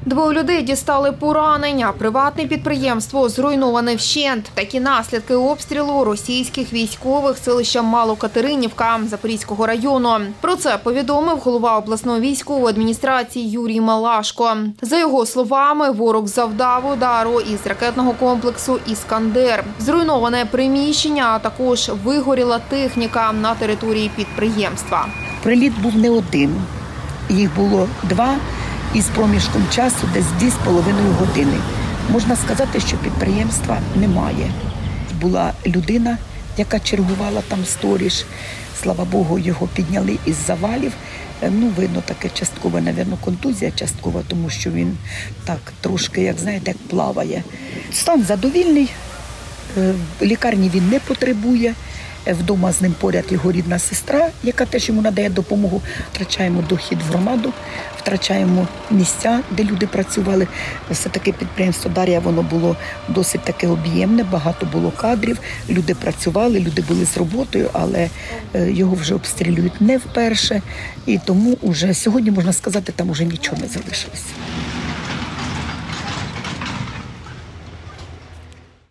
Двоє людей дістали поранення. Приватне підприємство зруйноване вщент. Такі наслідки обстрілу російських військових селища Малокатеринівка Запорізького району. Про це повідомив голова обласної військової адміністрації Юрій Малашко. За його словами, ворог завдав удару із ракетного комплексу «Іскандер». Зруйноване приміщення, а також вигоріла техніка на території підприємства. Приліт був не один. Їх було два. Із проміжком часу десь 2,5 години. Можна сказати, що підприємства немає. Була людина, яка чергувала там сторіж. Слава Богу, його підняли із завалів. Видно, таке частково, мабуть, контузія часткова, тому що він так трошки, як знаєте, як плаває. Стан задовільний, в лікарні він не потребує. Вдома з ним поряд його рідна сестра, яка теж йому надає допомогу. Втрачаємо дохід в громаду, втрачаємо місця, де люди працювали. Все-таки підприємство «Дар'я», воно було досить таке об'ємне, багато було кадрів, люди працювали, люди були з роботою, але його вже обстрілюють не вперше. І тому вже сьогодні, можна сказати, там вже нічого не залишилося.